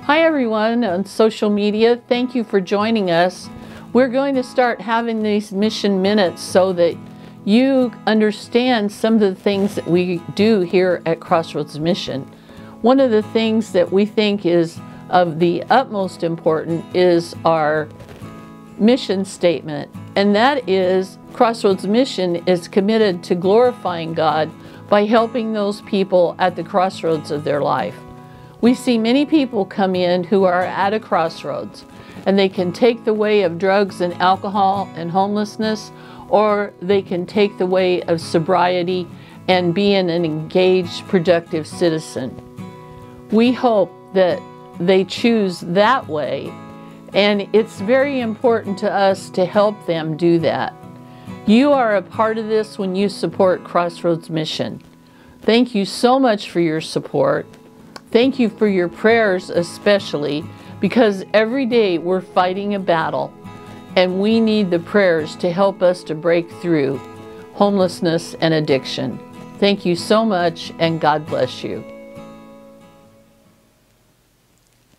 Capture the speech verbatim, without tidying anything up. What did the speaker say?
Hi everyone on social media. Thank you for joining us. We're going to start having these mission minutes so that you understand some of the things that we do here at Crossroads Mission. One of the things that we think is of the utmost importance is our mission statement, and that is Crossroads Mission is committed to glorifying God by helping those people at the crossroads of their life. We see many people come in who are at a crossroads, and they can take the way of drugs and alcohol and homelessness, or they can take the way of sobriety and being an engaged, productive citizen. We hope that they choose that way, and it's very important to us to help them do that. You are a part of this when you support Crossroads Mission. Thank you so much for your support. Thank you for your prayers especially, because every day we're fighting a battle and we need the prayers to help us to break through homelessness and addiction. Thank you so much, and God bless you.